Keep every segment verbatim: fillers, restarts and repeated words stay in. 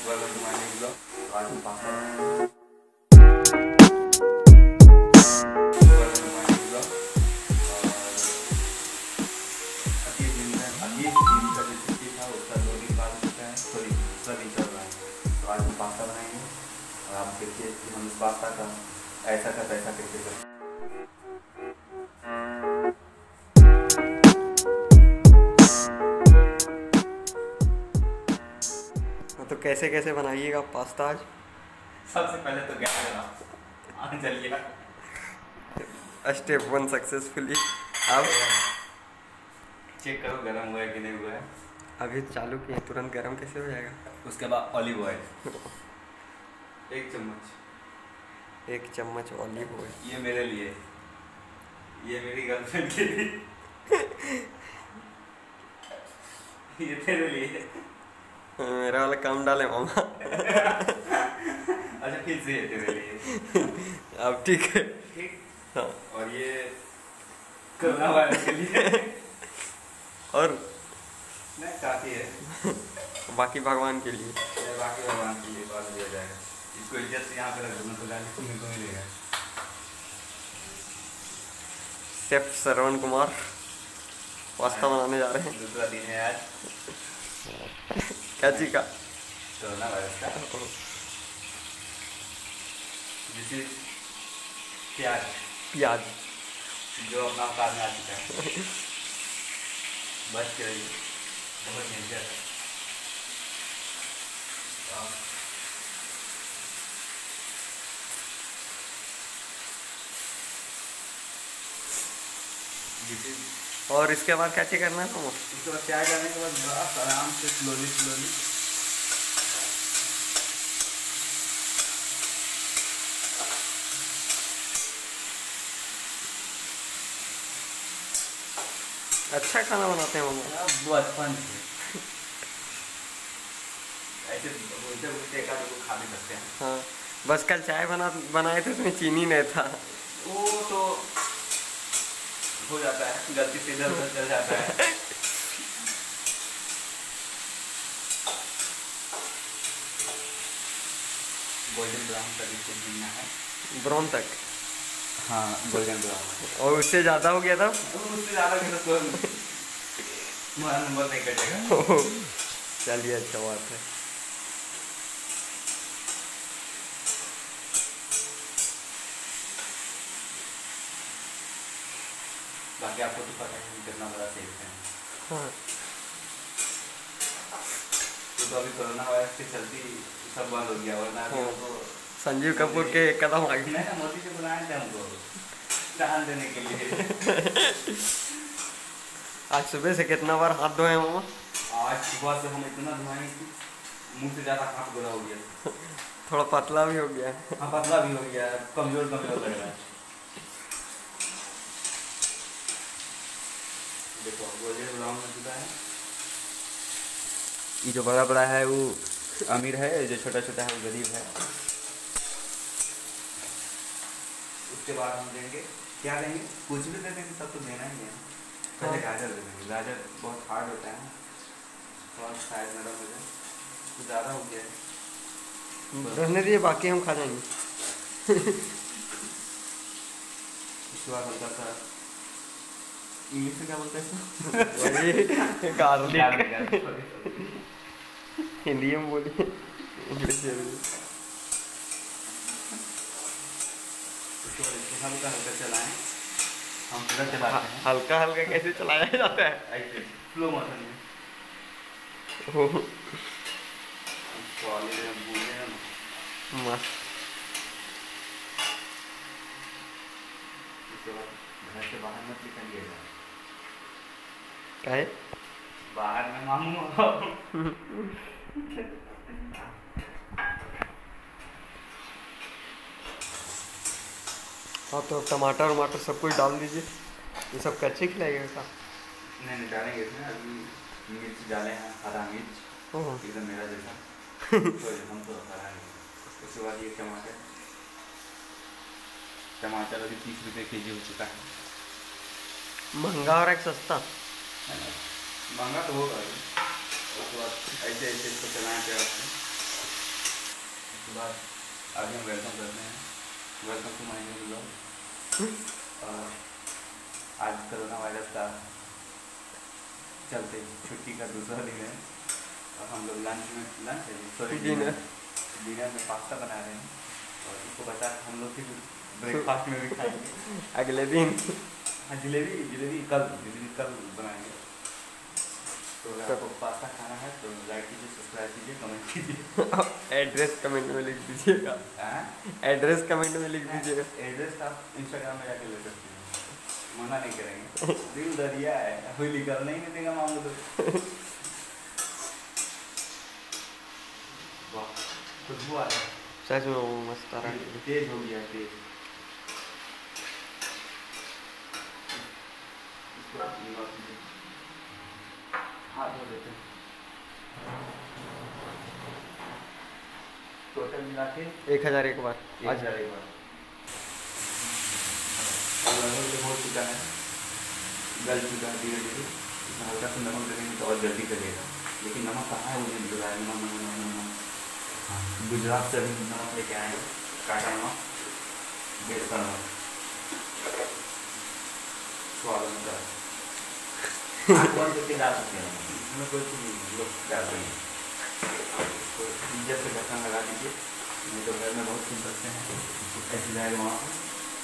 आज हम पास्ता बनाएंगे और आप देखिए कि हम इस पास्ता का ऐसा का पैसा कैसे करें। तो कैसे कैसे बनाइएगा पास्ता आज? सबसे पहले तो गैस लगाओ, चलिए स्टेप वन सक्सेसफुली। अब चेक करो गरम हुआ है कि नहीं हुआ है। अभी चालू किए, तुरंत गरम कैसे हो जाएगा? उसके बाद ऑलिव ऑयल एक चम्मच, एक चम्मच ऑलिव ऑयल। ये मेरे लिए, ये मेरी गर्लफ्रेंड के लिए, ये तेरे लिए। मेरा वाला कम डाले मामा। अच्छा फिर से है तेरे लिए। अब ठीक है। ठीक। हाँ। और ये कोरोना वायरस के लिए और नहीं काफी है। बाकी भगवान के लिए, ये बाकी भगवान के लिए बात दिया जाएगा। इसको इज्जत से यहाँ पे रख दूँगा तो गाली सुनने को मिलेगा। शेफ श्रवण कुमार पास्ता बनाने जा रहे हैं। दूसरा दिन है आज क्या चीज का? कोरोना वायरस का। दिस इज प्याज, प्याज जो अपना औकात में आ चुका है। बच के रहिए, बहुत डेंजर है। और इसके बाद क्या चीज करना है? तो इसके बाद प्याज डालने के बाद बस आराम से स्लोली स्लोली अच्छा खाना बनाते हैं मामा। बचपन से ऐसे बोलते बोलते एक आदमी को खा भी सकते हैं। हाँ, बस कल चाय बना बनाए थे, उसमें चीनी नहीं था। वो तो हो जाता है, गलती से इधर उधर चल जाता है। गोल्डन ब्राउन तक इसको भूनना है। ब्राउन तक? हाँ गोल्डन ब्राउन। और उससे ज़्यादा हो गया था? उससे ज़्यादा तो तुम्हारा नंबर नहीं कटेगा। चलिए अच्छा बात है। बाकी आपको तो पता है कितना बड़ा सेफ है। हाँ। तो, तो अभी कोरोना वायरस के चलती सब बंद हो गया, वरना अभी हमको संजीव कपूर के कदम आगे। नहीं ना, मोदी से बुलाए थे हमको दान देने के लिए। आज सुबह से कितना बार हाथ धोए मामा? आज सुबह से हम इतना धोए कि मुंह से ज़्यादा हाथ गोरा हो गया। थोड़ा पतला भी हो गया। हाँ पतला भी हो गया, कमजोर कमजोर लग रहा है। देखो गोल्डन ब्राउन हो चुका है। ये जो बड़ा बड़ा है वो अमीर है, जो छोटा छोटा है वो गरीब है। उसके बाद हम देंगे, क्या देंगे? कुछ भी दे देंगे, सब तो देना ही है। पहले गाजर दे देंगे। गाजर बहुत हार्ड होता है, थोड़ा शायद नरम हो जाए। कुछ ज़्यादा हो गया है, रहने दिए, बाकी हम खा जाएंगे। उसके बाद हल्का सा इंग्लिश में क्या बोलते हैं इसको? गार्लिक। हिंदी में बोलिए, इंग्लिश में। उसके बाद इसको हल्का हल्का चलाएं। हम तुरंत चलाते हैं। हल्का हल्का कैसे चलाया जाता है? ऐसे स्लो मोशन में। मस्त। उसके बाद घर से बाहर मत निकलिएगा। क्या है? बाहर में मामू। हाँ तो टमाटर वमाटर सब कुछ डाल दीजिए। ये सब कच्चे खिलाइएगा क्या? नहीं नहीं डालेंगे इसमें। अभी मिर्च डाले हैं, हरा मिर्च एकदम मेरा जैसा। तो हम तो हरा नहीं। उसके बाद ये टमाटर, टमाटर अभी तीस रुपये के जी हो चुका है। महंगा और एक सस्ता? महंगा तो होगा। उसके बाद ऐसे ऐसे इसको चलाएं प्याज से। बाद आगे हम वेलकम करते हैं, welcome to my new blog. और आज कोरोना वायरस का चलते छुट्टी का दूसरा दिन है और हम लोग लंच में लंच है सॉरी डिनर डिनर में पास्ता बना रहे हैं और इसको बता हम लोग फिर ब्रेकफास्ट में भी खाएंगे अगले दिन। हाँ जलेबी जलेबी कल जलेबी कल बनाएंगे। तो अगर आपको पास्ता खाना है तो लाइक कीजिए, सब्सक्राइब कीजिए, कमेंट कीजिए। एड्रेस कमेंट में लिख दीजिएगा। एड्रेस कमेंट में लिख दीजिएगा। एड्रेस आप इंस्टाग्राम में जाके ले सकते हैं, मना नहीं करेंगे। दिल दरिया है, कोई निकलने ही नहीं देगा मामू तो। वाह खुशबू आ रहा है सच में, वो मस्त आ रहा है। तेज हो गया तेज। हाथ धो देते हैं। टोटल मिला के एक हजार एक बार एक हजार एक बार लगभग हो चुका है, गल चुका है धीरे धीरे। इसमें हल्का सा नमक देंगे तो और जल्दी करेगा, लेकिन नमक कहाँ है मुझे मिल रहा है। नमक नमक नमक नमक हाँ गुजरात से अभी नमक लेके आए हैं, काटा नमक, बेट का नमक, स्वाद अनुसार कौन करके डाल सकते हैं, इसमें कोई चीज़ लोग डाल देंगे। तो इज्जत से ढक्कन लगा दीजिए, नहीं तो घर में बहुत सुन सकते हैं ऐसे जाएगा वहाँ पर।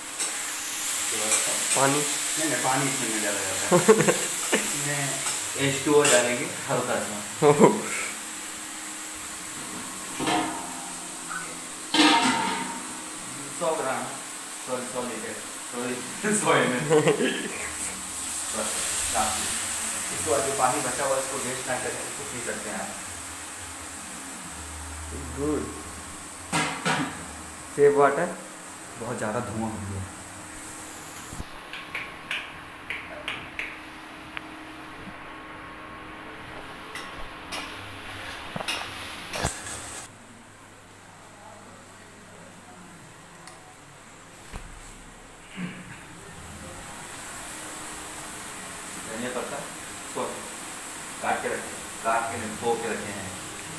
पानी नहीं नहीं पानी इसमें नहीं डाला जाता है, इसमें एच टू ओ डालेंगे हल्का सा। सौ ग्राम सॉरी सौ लीटर सॉरी सौ एम एल बस काफी। इसके बाद जो पानी बचा हुआ इसको वेस्ट ना करें, इसको पी सकते हैं आप। गुड। सेव वाटर बहुत ज़्यादा धुआं हो गया। धनिया पत्ता इसको काट के रखे काट के धो के रखे हैं।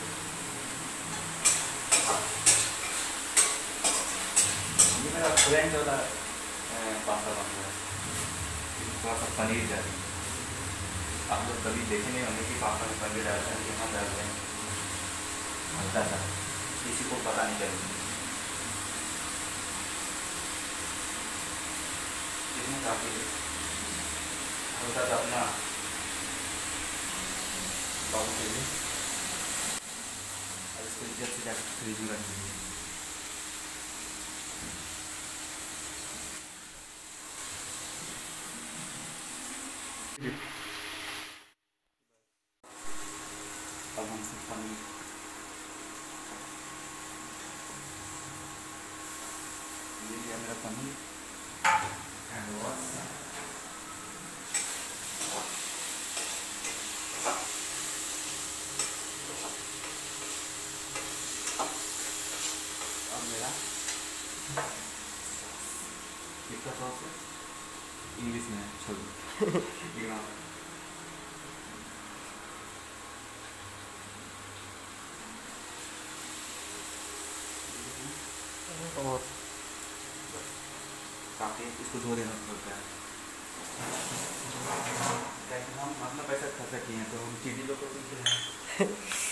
ये मेरा फ्रेंड वाला पास्ता बन रहा है, थोड़ा सा पनीर डालें। आप लोग कभी देखे नहीं होंगे कि पास्ता में पनीर डालते हैं, यहाँ डालते हैं हल्का सा, किसी को पता नहीं चलेगा। इसमें काफ़ी हल्का सा अपना बाबू के लिए और इसको इज्जत से जाकर फ्रिज में रख दीजिए। अब हम सब पनीर ये लिया मेरा पनीर किसका सॉस है इंग्लिश में है, छोड़ो इग्नोर। और काफ़ी इसको धो देना पड़ता है, ताकि हम अपना पैसा खर्चा किए हैं तो हम चीज़ी लोग को पीछे हैं।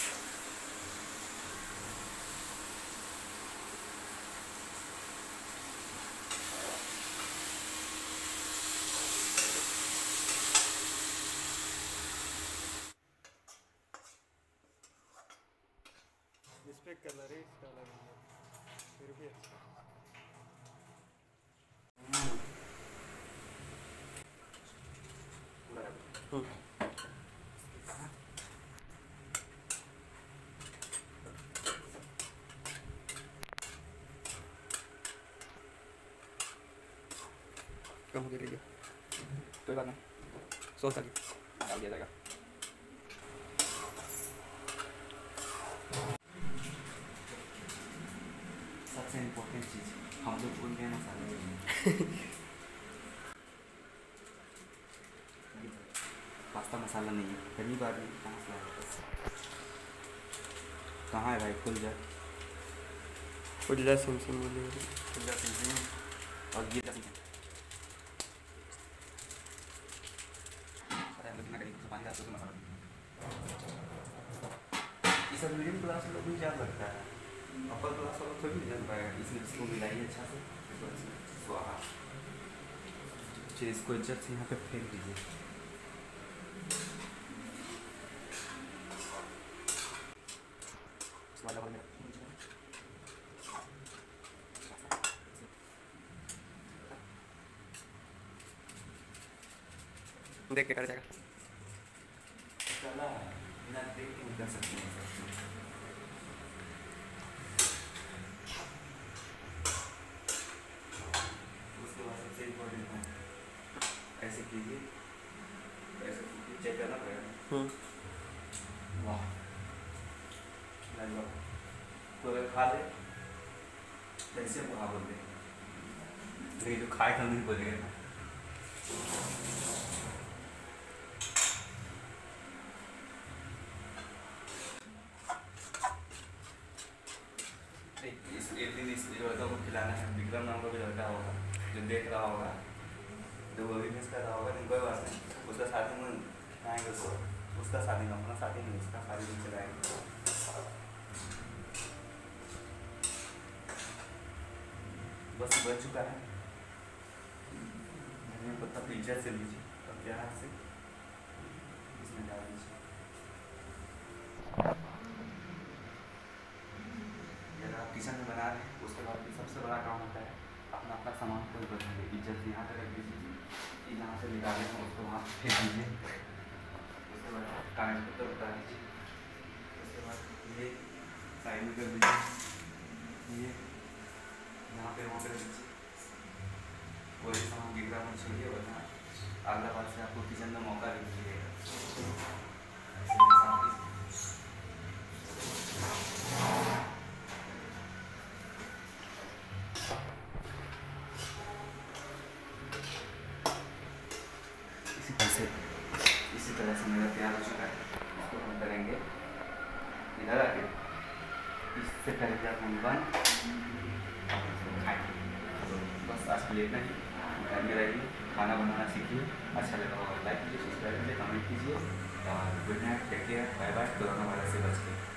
इस पे कलर ही डाला गया फिर भी अच्छा। कम गिर गया कोई बात नहीं, सॉस डाल दिया जाएगा। सबसे इम्पोर्टेंट चीज़ हम लोग भूल गए मसाले पास्ता मसाला नहीं है, पहली बार नहीं, कहाँ से आया, कहाँ है भाई खुल जाए। उजला सिम सिम बोलिए। उजला सिंह और गीता सिंह। ये सब मीडियम क्लास लोग भी जान सकता है, अपर क्लास वाला कोई नहीं जान पाएगा। इसमें इसको मिलाइए अच्छा से, इसको इसमें स्वाहा। फिर इसको इज्जत से यहाँ पे फेंक दीजिए। देख के कर जाएगा। चला बिना देख के कर सकते हैं सर। उसके बाद सबसे इम्पोर्टेंट है, ऐसे कीजिए, ऐसे कीजिए, चेक करना पड़ेगा। वाह लाजवाब। तो अगर खा ले तो ऐसे को हाँ बोल दे, लेकिन जो खाए तो नहीं बोलेगा ना। इस एक दिन इस लड़का को खिलाना है, विक्रम नाम का भी लड़का होगा जो देख रहा होगा, जो वो भी मिस कर रहा होगा, लेकिन कोई बात नहीं, उसका शादी में खिलाएंगे उसको, उसका शादी में, अपना शादी नहीं, उसका शादी में खिलाएंगे। बस बन चुका है, धनिया पत्ता पिज्जा से लीजिए और प्यार से इसमें डाल दीजिए। अगर आप किचन में बना रहे हैं, उसके बाद भी सबसे बड़ा काम होता है अपना अपना सामान को बदलिए। इज्जत यहाँ पे रख दीजिए, यहाँ से निकाले हैं उसको वहाँ फेंक दीजिए। उसके बाद कागज पत्तर उतार दीजिए, उसके बाद ये साइड में कर दीजिए, ये यहाँ पे वहाँ पे रख दीजिए। कोई सामान गिरा मत छोड़िए, वरना अगला बार से आपको किचन में मौका नहीं मिलेगा। इसी तरह से इसी तरह से मेरा तैयार हो चुका है। इसको हम करेंगे इधर आके, इससे करेंगे आप बंद, खाएंगे। बस आज के लिए इतना ही। घर में रहिए, खाना बनाना सीखिए। अच्छा लगा होगा लाइक कीजिए, सब्सक्राइब कीजिए, कमेंट कीजिए और good night, take care, bye bye. Corona virus से बच के।